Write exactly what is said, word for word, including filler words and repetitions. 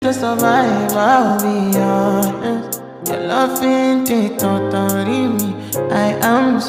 to survive, I'll be honest. Your love ain't it, totally me. I am